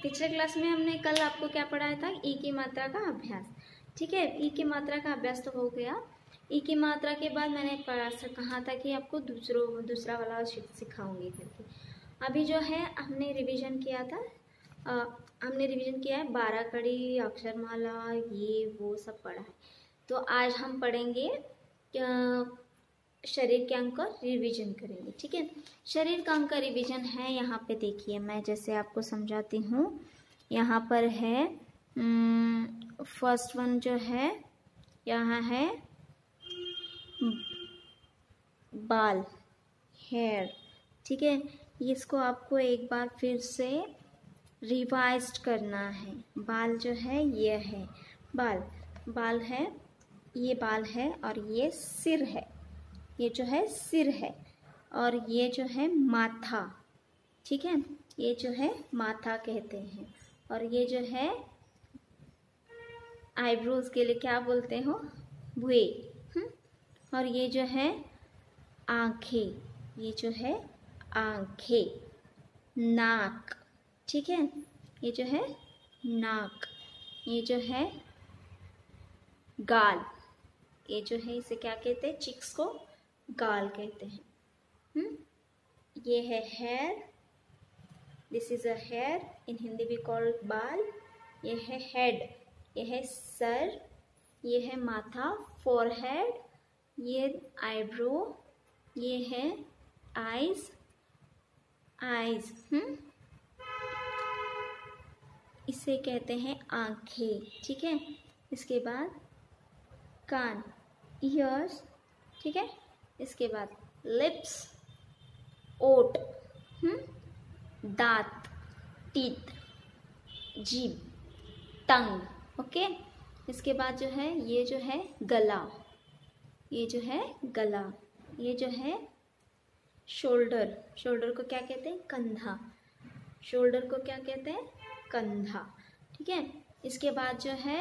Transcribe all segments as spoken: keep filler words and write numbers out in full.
पिछले क्लास में हमने कल आपको क्या पढ़ाया था, ई की मात्रा का अभ्यास। ठीक है, ई की मात्रा का अभ्यास तो हो गया। ई की मात्रा के बाद मैंने पढ़ा कहा था कि आपको दूसरों दूसरा वाला सिखाऊंगी करके। अभी जो है हमने रिवीजन किया था, आ, हमने रिवीजन किया है बारह कड़ी, अक्षरमाला, ये वो सब पढ़ा है। तो आज हम पढ़ेंगे शरीर के अंक का रिवीजन करेंगे। ठीक है, शरीर का अंक का रिवीजन है, यहाँ पे देखिए मैं जैसे आपको समझाती हूँ। यहाँ पर है फर्स्ट वन जो है, यहाँ है बाल, हेयर। ठीक है, इसको आपको एक बार फिर से रिवाइज करना है। बाल जो है ये है बाल, बाल है, ये बाल है और ये सिर है, ये जो है सिर है और ये जो है माथा। ठीक है, ये जो है माथा कहते हैं। और ये जो है आईब्रोज के लिए क्या बोलते हो, भुए। और ये जो है आंखें, ये जो है आंखें, नाक। ठीक है, ये जो है नाक, ये जो है गाल, ये जो है इसे क्या कहते हैं, चिक्स को गाल कहते हैं। हम्म ये है hair, this is a hair, in Hindi भी कॉल्ड बाल। ये है हेड, ये है सर, ये है माथा, फोरहेड, ये आईब्रो, ये है आईज, आईज हम्म इसे कहते हैं आंखें। ठीक है, इसके बाद कान, ईयर्स। ठीक है, इसके बाद लिप्स, ओट, हम्म दांत, टीथ, जीभ, टंग। ओके, इसके बाद जो है ये जो है गला, ये जो है गला, ये जो है शोल्डर, शोल्डर को क्या कहते हैं, कंधा, शोल्डर को क्या कहते हैं, कंधा। ठीक है, इसके बाद जो है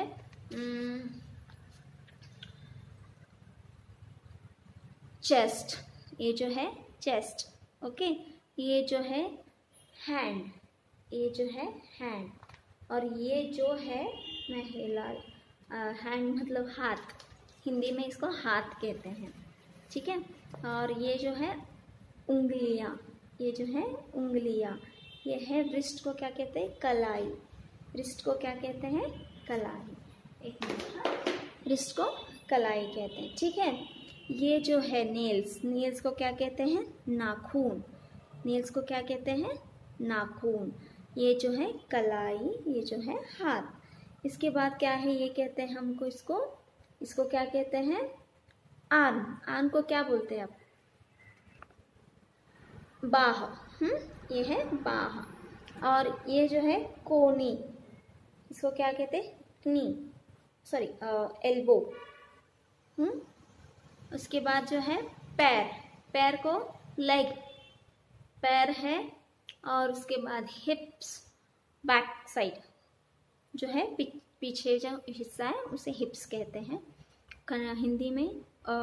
चेस्ट, ये जो है चेस्ट। ओके, ये जो है हैंड, ये जो है हैंड। और ये जो है मैं हिला, हैंड मतलब हाथ, हिंदी में इसको हाथ कहते हैं। ठीक है, और ये जो है उंगलियां, ये जो है उंगलियां। ये है रिस्ट को क्या कहते हैं, कलाई, रिस्ट को क्या कहते हैं, कलाई। एक मिनट, रिस्ट को कलाई कहते हैं। ठीक है, ये जो है नेल्स, नेल्स को क्या कहते हैं, नाखून, नेल्स को क्या कहते हैं, नाखून। ये जो है कलाई, ये जो है हाथ। इसके बाद क्या है, ये कहते हैं हमको, इसको इसको क्या कहते हैं, आर्म। आर्म को क्या बोलते हैं आप, बाह। हम्म ये है बाह। और ये जो है कोनी, इसको क्या कहते हैं, नी, सॉरी एल्बो। हम्म उसके बाद जो है पैर, पैर को लेग, पैर है। और उसके बाद हिप्स, बैक साइड जो है पीछे जो हिस्सा है उसे हिप्स कहते हैं हिंदी में। आ,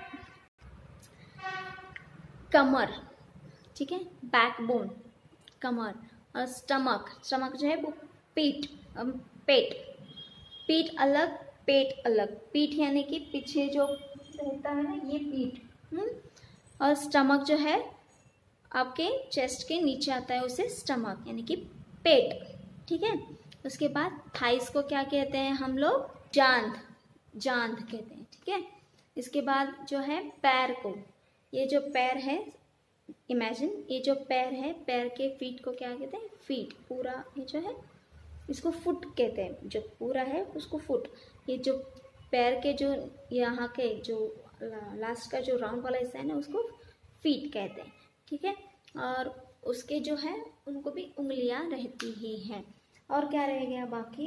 कमर, ठीक है, बैकबोन, कमर। और स्टमक, स्टमक जो है वो पेट, पेट, पीठ अलग, पेट अलग। पीठ यानी कि पीछे जो रहता है ना, ये पीठ। हम्म और स्टमक जो है आपके चेस्ट के नीचे आता है, उसे स्टमक यानी कि पेट। ठीक है, उसके बाद थाइस को क्या कहते हैं हम लोग, जांघ, जांघ कहते हैं। ठीक है, इसके बाद जो है पैर को, ये जो पैर है, इमेजिन ये जो पैर है, पैर के फीट को क्या कहते हैं, फीट। पूरा ये जो है इसको फुट कहते हैं, जो पूरा है उसको फुट। ये जो पैर के जो यहाँ के जो लास्ट का जो राउंड वाला हिस्सा है ना, उसको फीट कहते हैं। ठीक है, और उसके जो है उनको भी उंगलियां रहती ही हैं। और क्या रह गया बाकी,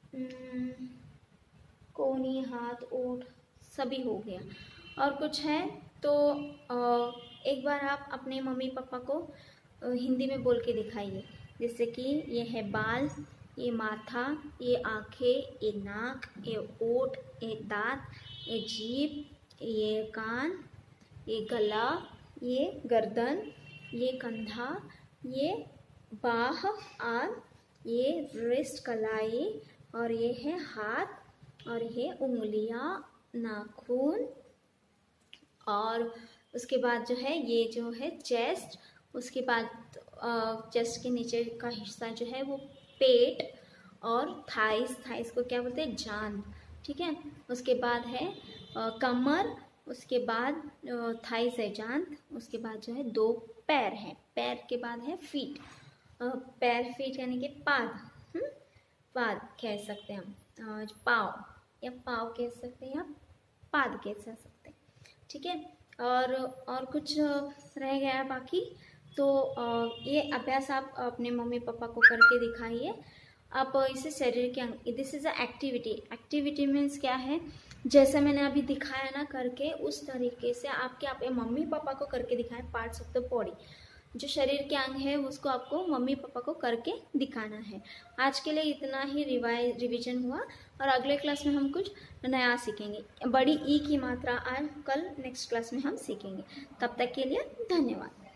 कोनी, हाथ, ओठ सभी हो गया। और कुछ है तो एक बार आप अपने मम्मी पापा को हिंदी में बोल के दिखाइए। जैसे कि ये है बाल, ये माथा, ये आँखें, ये नाक, ये ओठ, ये दांत, ये जीभ, ये कान, ये गला, ये गर्दन, ये कंधा, ये बाह, आर्म, ये रिस्ट कलाई, और ये है हाथ, और ये उंगलियां, नाखून, और उसके बाद जो है ये जो है चेस्ट, उसके बाद चेस्ट के नीचे का हिस्सा जो है वो पेट, और थाइस, थाइस को क्या बोलते हैं, जांघ, ठीक है। उसके बाद है आ, कमर, उसके बाद थाइस है जांघ, उसके बाद जो है दो पैर हैं, पैर के बाद है फीट, पैर फीट यानी कि पाद, हम्म, पाद कह सकते हैं हम, पाँव या पाँव कह सकते हैं या पाद कह सकते हैं, ठीक है। और और कुछ रह गया बाकी, तो ये अभ्यास आप अपने मम्मी पापा को करके दिखाइए। आप इसे शरीर के अंग, this is a activity, activity means क्या है, जैसे मैंने अभी दिखाया ना करके, उस तरीके से आपके आप मम्मी पापा को करके दिखाएं। पार्ट्स ऑफ द बॉडी, जो शरीर के अंग है उसको आपको मम्मी पापा को करके दिखाना है। आज के लिए इतना ही रिवाइज रिविजन हुआ, और अगले क्लास में हम कुछ नया सीखेंगे। बड़ी ई की मात्रा आज कल नेक्स्ट क्लास में हम सीखेंगे। तब तक के लिए धन्यवाद।